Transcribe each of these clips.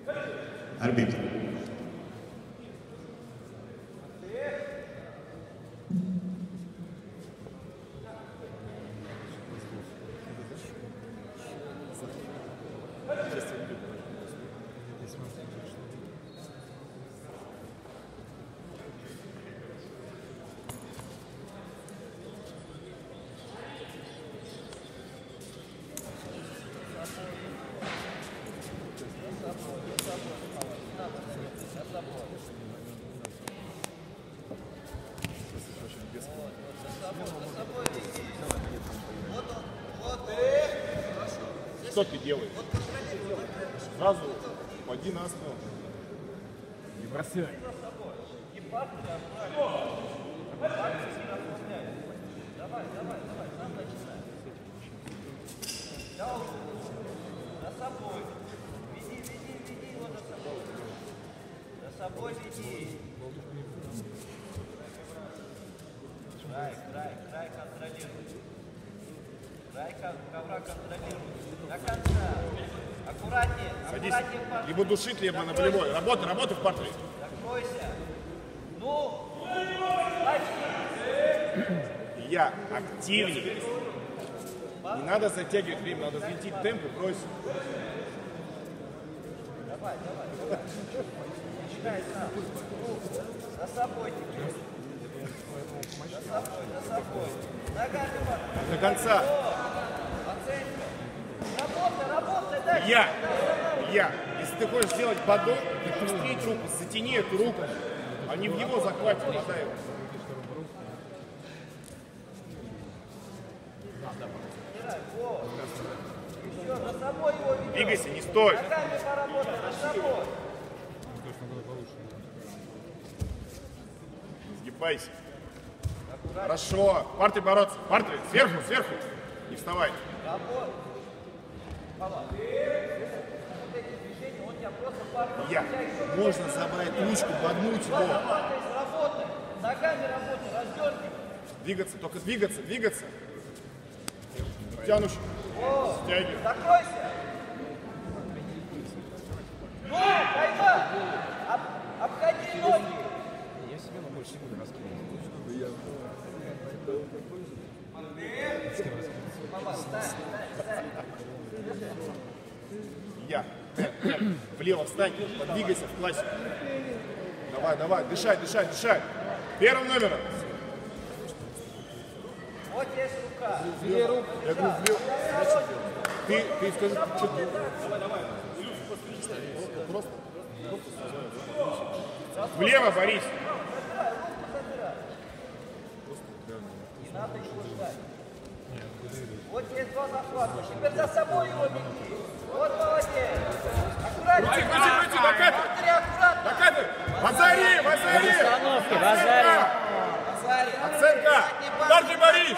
Арбитр. Что ты делаешь? Сразу поди на спину. Не бросай. Давай, сам начинай. За собой. Веди его за собой. За собой веди. Край контролируй. Край ковра контролируй. До конца. Аккуратнее. Садись. Либо душить, либо на болевой. Работай в партере. Закройся. Ну. Я активнее. Не надо затягивать время, надо взвинтить темп и бросить. Давай. Начинай сам. За собой теперь. За собой. Ногами До конца. Работай, дальше. Я. Если ты хочешь сделать подол, то встреть руку, затяни эту руку, а не в его захвате, подай его. Еще за собой его ведем. Двигайся, не стой. Ногами поработай, за собой. Сгибайся. Хорошо. Партер бороться. Партер, сверху. Не вставай. Работай. Я. Можно забрать ручку, подмуть его. Работай. Ногами работай, раздерни. Двигаться, только двигаться. Тянущий. Стягивай. Закройся. Ну, пойма. Обходи ноги. Я себе на больше не буду раскидывать. Мама, встань. Я. Влево встань, подвигайся в классику. Давай, дышать. Первым номером. Вот есть рука. Я говорю, влево. Ты скажи, что ты? Давай. Просто. Влево, Борис. Не надо его ждать. Вот есть два захвата. Теперь за собой его веди. Вот молодец. Аккуратнее. Крути, накатывай. Базари. Установки, базари. Оценка. Партер Борис.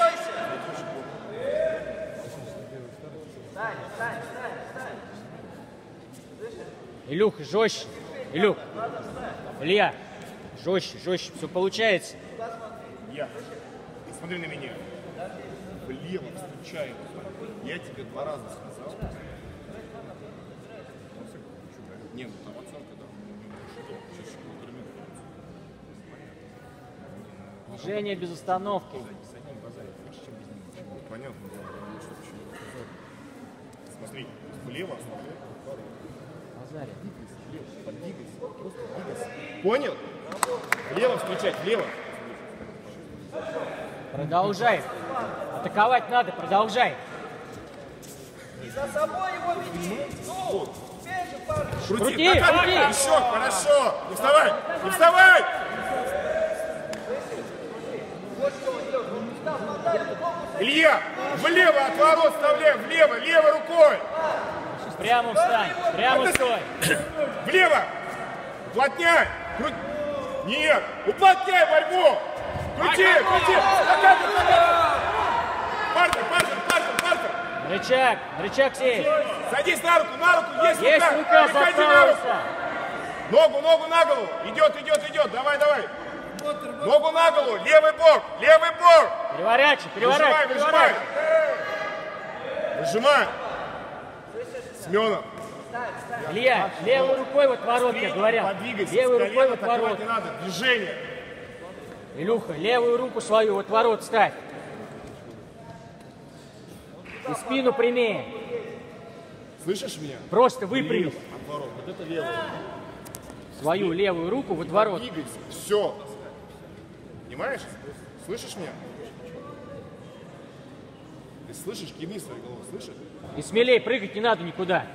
Встань. Илюх, жестче. Илюх. Илья, жестче. Все получается. Я. Смотри на меня. Влево встречай. Я тебе 2 раза сказал. Нет, там оценка, да. Движение без остановки. Понятно. Смотри, влево. Базари. Подвигайся. Просто двигайся. Понял? Влево встречать, влево. Продолжай. Атаковать надо, продолжай. И за собой его веди. Ну, теперь же парень. Крути. Еще, хорошо. Не вставай. Вот что он делает. Он не стал подать, ногу. Илья, влево от ворот вставляй, левой рукой. Прямо встань, прямо стой. Влево. Уплотняй. Нет, уплотняй борьбу. Крути. Накатывай. Партер. Рычаг сесть. Садись на руку, есть Есть рука, Переходи на руку. заправился. Ногу на голову. Идет. Давай. Ногу на голову, левый бок. Переворачивай. Выжимай. Семенов. Илья, левой рукой в отворот, я говорил. Подвигайся, Левой с рукой в колена отворот. атаковать не надо. Движение. Илюха, левую руку свою в отворот ставь. И спину прямее. Слышишь меня? Просто выпрямись. Отворот. Вот это левая. Свою левую руку в отворот. Двигайся. Все. Понимаешь? Слышишь меня? Ты слышишь? Кивни своей головой. Слышишь? И смелее прыгать не надо никуда.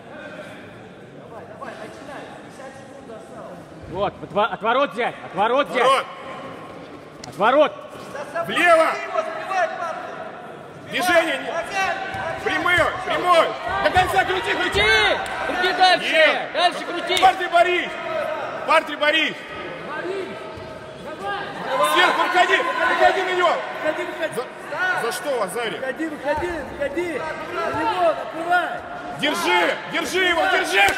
Вот, отворот взять, отворот взять. Отворот. Отворот. Влево. Движение. Прямой. Прямой. До конца крути, крути. Крути! Крути дальше! Нет. Дальше крути! Партри Борис. Партри Борис. Сверху выходи. Выходи на него. За что вас, Заря? Выходи. На него накрывай. Держи его, держи!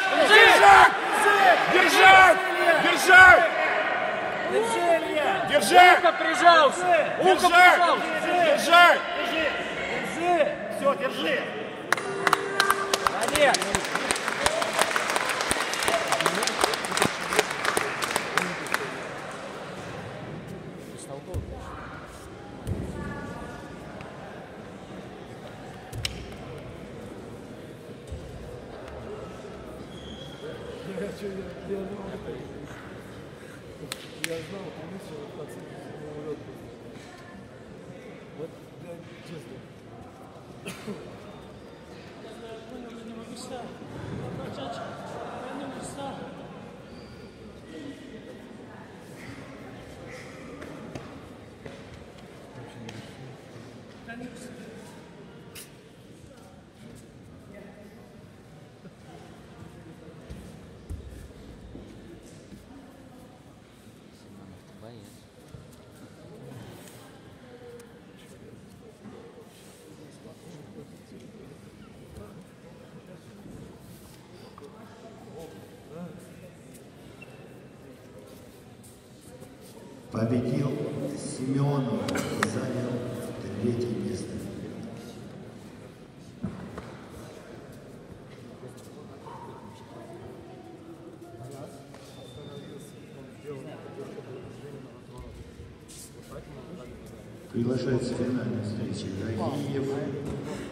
Держи! Ухо прижался! Ухо прижался! Держи! Все, держи. Молодец! Я знал, что в конце самолет. Вот, да, честно. Победил Семенов и занял 3-е место. Приглашается финальная встреча Гаиев